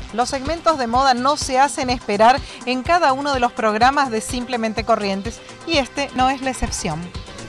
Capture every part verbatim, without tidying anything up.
Los segmentos de moda no se hacen esperar en cada uno de los programas de Simplemente Corrientes y este no es la excepción.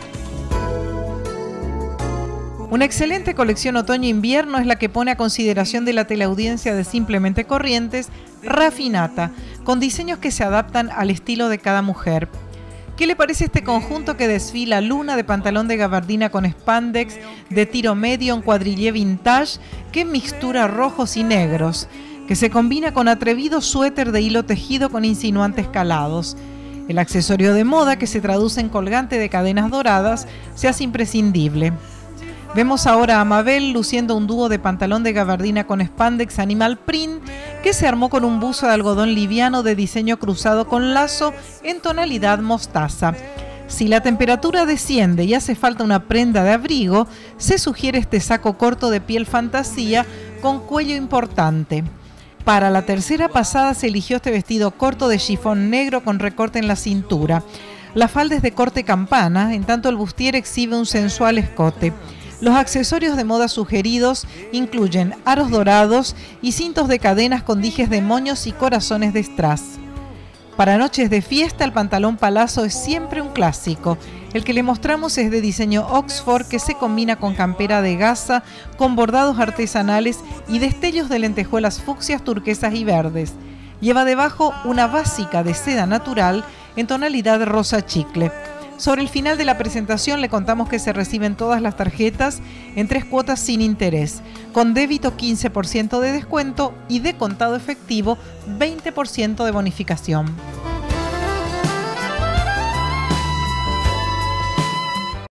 Una excelente colección otoño-invierno es la que pone a consideración de la teleaudiencia de Simplemente Corrientes Rafinata, con diseños que se adaptan al estilo de cada mujer. ¿Qué le parece este conjunto que desfila Luna de pantalón de gabardina con spandex, de tiro medio en cuadrillé vintage, que mixtura rojos y negros, que se combina con atrevido suéter de hilo tejido con insinuantes calados? El accesorio de moda, que se traduce en colgante de cadenas doradas, se hace imprescindible. Vemos ahora a Mabel luciendo un dúo de pantalón de gabardina con spandex animal print que se armó con un buzo de algodón liviano de diseño cruzado con lazo en tonalidad mostaza. Si la temperatura desciende y hace falta una prenda de abrigo, se sugiere este saco corto de piel fantasía con cuello importante. Para la tercera pasada se eligió este vestido corto de chifón negro con recorte en la cintura. La falda es de corte campana, en tanto el bustier exhibe un sensual escote. Los accesorios de moda sugeridos incluyen aros dorados y cintos de cadenas con dijes de moños y corazones de strass. Para noches de fiesta, el pantalón palazzo es siempre un clásico. El que le mostramos es de diseño Oxford, que se combina con campera de gasa, con bordados artesanales y destellos de lentejuelas fucsias, turquesas y verdes. Lleva debajo una básica de seda natural en tonalidad rosa chicle. Sobre el final de la presentación le contamos que se reciben todas las tarjetas en tres cuotas sin interés, con débito quince por ciento de descuento y de contado efectivo veinte por ciento de bonificación.